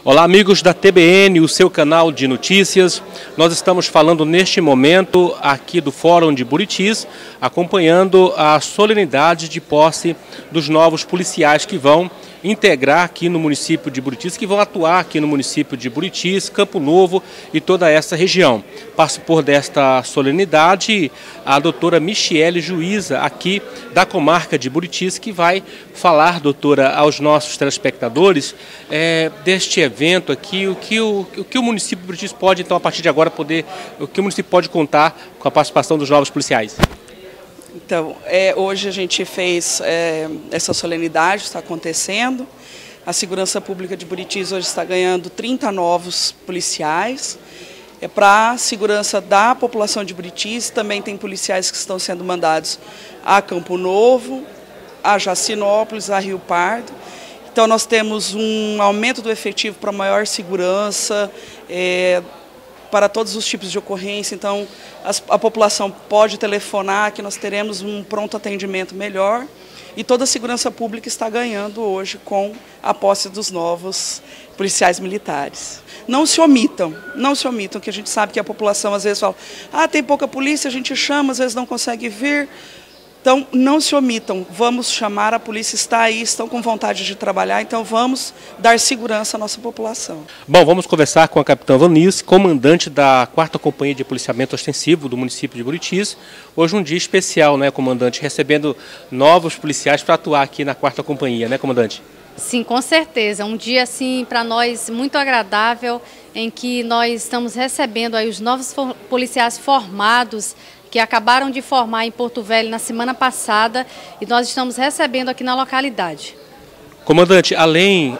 Olá, amigos da TBN, o seu canal de notícias. Nós estamos falando neste momento aqui do Fórum de Buritis, acompanhando a solenidade de posse dos novos policiais que vão integrar aqui no município de Buritis, que vão atuar aqui no município de Buritis, Campo Novo e toda essa região. Participou desta solenidade a doutora Michele, juíza aqui da comarca de Buritis, que vai falar, doutora, aos nossos telespectadores deste evento aqui, o que o município de Buritis pode, então, a partir de agora, o que o município pode contar com a participação dos novos policiais. Então, hoje a gente fez essa solenidade, está acontecendo. A Segurança Pública de Buritis hoje está ganhando 30 novos policiais. Para a segurança da população de Buritis, também tem policiais que estão sendo mandados a Campo Novo, a Jacinópolis, a Rio Pardo. Então, nós temos um aumento do efetivo para maior segurança, para todos os tipos de ocorrência. Então, a população pode telefonar, que nós teremos um pronto atendimento melhor. E toda a segurança pública está ganhando hoje com a posse dos novos policiais militares. Não se omitam, que a gente sabe que a população às vezes fala: tem pouca polícia, a gente chama, às vezes não consegue vir. Então, não se omitam, vamos chamar, a polícia está aí, estão com vontade de trabalhar, então vamos dar segurança à nossa população. Bom, vamos conversar com a capitã Vanice, comandante da 4ª Companhia de Policiamento Ostensivo do município de Buritis. Hoje um dia especial, né, comandante, recebendo novos policiais para atuar aqui na 4ª Companhia, né, comandante? Sim, com certeza. Um dia, assim, para nós muito agradável, em que nós estamos recebendo aí os novos policiais formados, que acabaram de formar em Porto Velho na semana passada, e nós estamos recebendo aqui na localidade. Comandante, além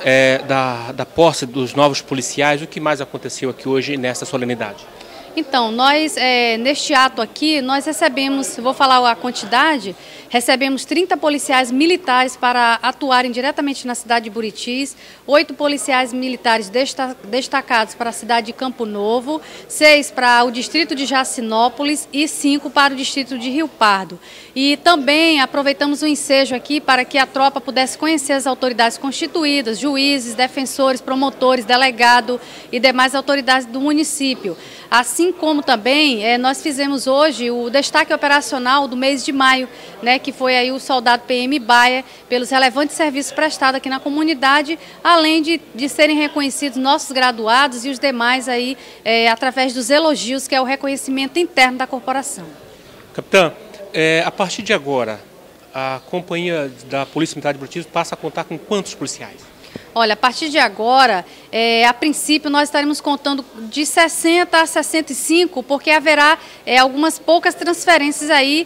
da posse dos novos policiais, o que mais aconteceu aqui hoje nessa solenidade? Então, nós, neste ato aqui, nós recebemos, vou falar a quantidade, recebemos 30 policiais militares para atuarem diretamente na cidade de Buritis, 8 policiais militares destacados para a cidade de Campo Novo, 6 para o distrito de Jacinópolis e 5 para o distrito de Rio Pardo. E também aproveitamos o ensejo aqui para que a tropa pudesse conhecer as autoridades constituídas, juízes, defensores, promotores, delegado e demais autoridades do município. Assim como também nós fizemos hoje o destaque operacional do mês de maio, né, que foi aí o soldado PM Baia, pelos relevantes serviços prestados aqui na comunidade, além de serem reconhecidos nossos graduados e os demais aí através dos elogios, que é o reconhecimento interno da corporação. Capitã, a partir de agora, a companhia da Polícia Militar de Buritis passa a contar com quantos policiais? Olha, a partir de agora, a princípio nós estaremos contando de 60 a 65, porque haverá algumas poucas transferências aí.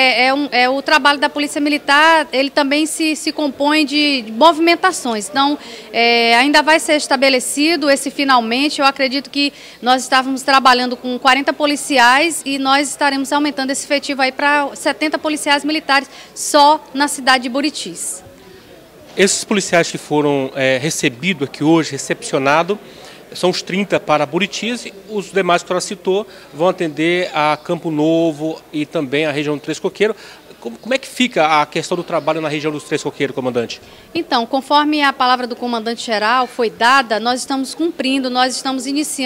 O trabalho da Polícia Militar, ele também se compõe de movimentações. Então, ainda vai ser estabelecido esse finalmente. Eu acredito que nós estávamos trabalhando com 40 policiais e nós estaremos aumentando esse efetivo aí para 70 policiais militares só na cidade de Buritis. Esses policiais que foram recebidos aqui hoje, recepcionados, são os 30 para Buritis, e os demais que a senhora citou vão atender a Campo Novo e também a região do Três Coqueiros. Como é que fica a questão do trabalho na região dos Três Coqueiros, comandante? Então, conforme a palavra do comandante-geral foi dada, nós estamos cumprindo, nós estamos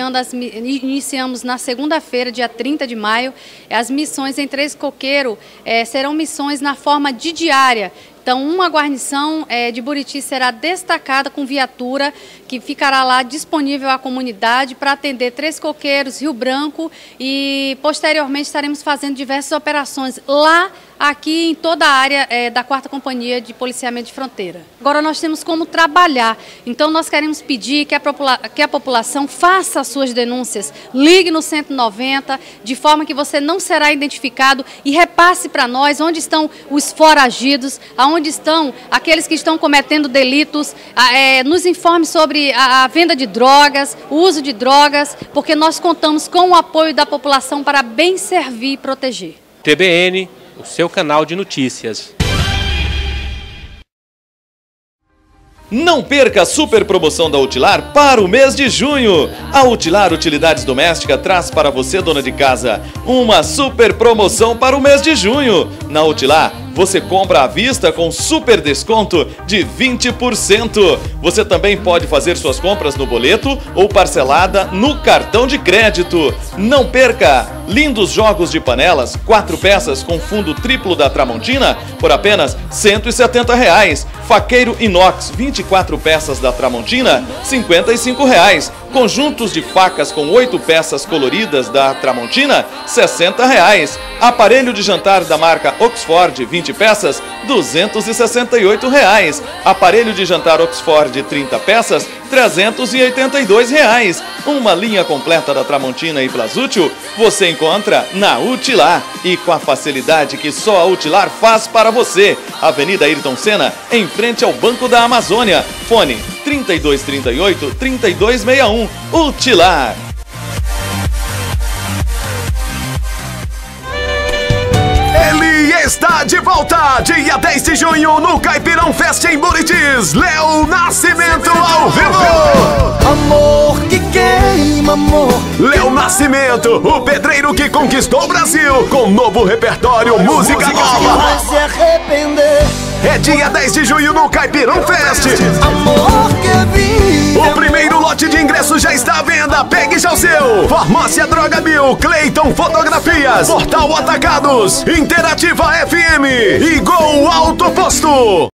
iniciamos na segunda-feira, dia 30 de maio, as missões em Três Coqueiros serão missões na forma de diária. Então, uma guarnição de Buritis será destacada com viatura que ficará lá disponível à comunidade para atender Três Coqueiros, Rio Branco, e posteriormente estaremos fazendo diversas operações lá, aqui em toda a área da 4ª Companhia de Policiamento de Fronteira. Agora nós temos como trabalhar, então nós queremos pedir que a população faça as suas denúncias, ligue no 190, de forma que você não será identificado, e repasse para nós onde estão os foragidos, aonde estão aqueles que estão cometendo delitos, nos informe sobre a venda de drogas, o uso de drogas, porque nós contamos com o apoio da população para bem servir e proteger. TBN, o seu canal de notícias. Não perca a super promoção da Utilar para o mês de junho. A Utilar Utilidades Domésticas traz para você, dona de casa, uma super promoção para o mês de junho. Na Utilar, você compra à vista com super desconto de 20%. Você também pode fazer suas compras no boleto ou parcelada no cartão de crédito. Não perca! Lindos jogos de panelas, 4 peças com fundo triplo da Tramontina por apenas R$ 170. Faqueiro inox, 24 peças da Tramontina, R$ 55. Conjuntos de facas com 8 peças coloridas da Tramontina, R$ 60. Aparelho de jantar da marca Oxford, 20 peças, R$ 268. Aparelho de jantar Oxford, 30 peças, R$ 382. Uma linha completa da Tramontina e Plazútil você encontra na Utilar e com a facilidade que só a Utilar faz para você. Avenida Ayrton Senna, em frente ao Banco da Amazônia. Fone 3238-3261. Utilar. Ele está de volta, dia 10 de junho, no Caipirão Fest em Buritis. Léo Nascimento ao vivo. Amor que queima, amor. Léo Nascimento, o pedreiro que conquistou o Brasil, com novo repertório, música nova. Vai se arrepender. É dia 10 de junho no Caipirão Fest. Amor que vida. O primeiro lote de ingressos já está à venda. Pegue já o seu. Farmácia Droga Mil, Cleiton Fotografias, Portal Atacados, Interativa FM e Gol Alto Posto.